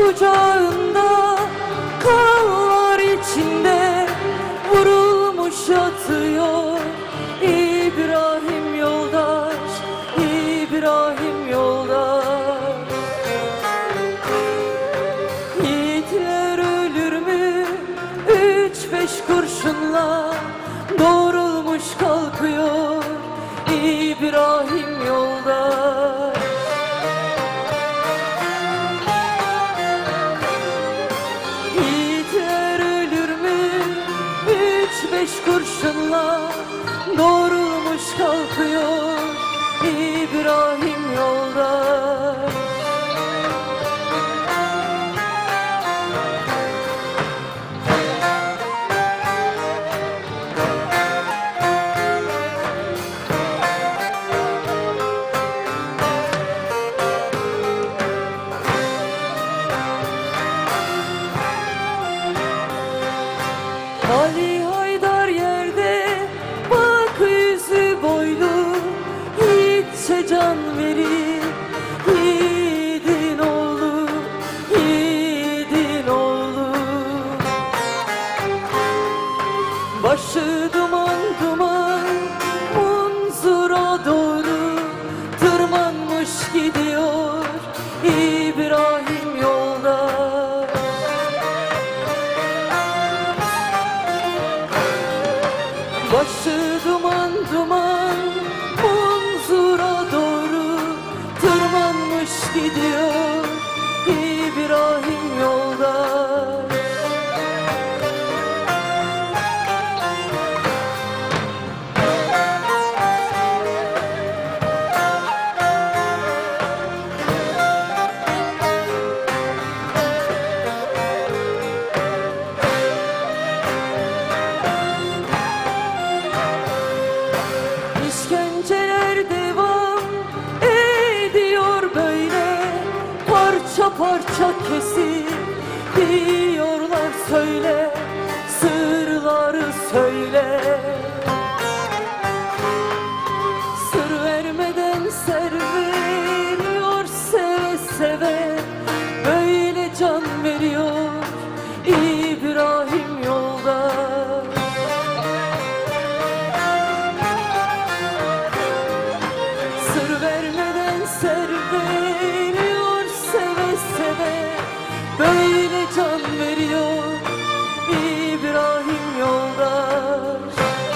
kucağında kanlar içinde vurulmuş yatıyor İbrahim yoldaş, İbrahim yoldaş. Yiğitler ölür mü 3-5 kurşunla, doğrulmuş kalkıyor İbrahim yoldaş. Yiğitler ölür mü 3-5 kurşunla, doğrulmuş kalkıyor İbrahim yoldaş. Ali Haydar yerde, bak yüzü boylu, yiğitçe can verir yiğidin oğlu, yiğidin oğlu. Başı duman duman Munzur'a doğru tırmanmış gidiyor İbrahim yolda. Başı duman duman Munzur'a doğru tırmanmış gidiyor İbrahim yoldaş. İşkenceler devam ediyor böyle, parça parça kesip diyorlar söyle, sırları söyle. Sır vermeden ser veriyor seve seve, böyle can veriyor İbrahim yolda. Sır vermeden ser veriyor seve seve, böyle can veriyor İbrahim yoldaş.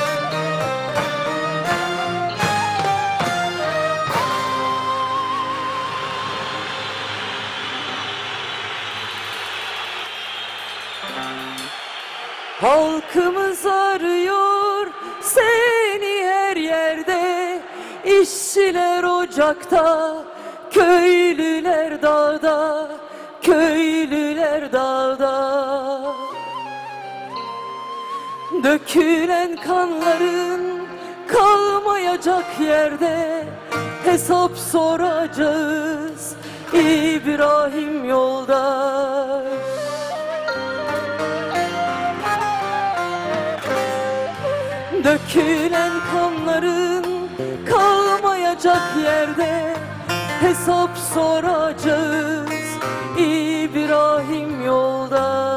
Halkımız arıyor seni her yerde, işçiler ocakta, köylüler dağda, köylüler dağda. Dökülen kanların kalmayacak yerde, hesap soracağız İbrahim yoldaş. Dökülen kanların kalmayacak yerde, hesap soracağız İbrahim yolda.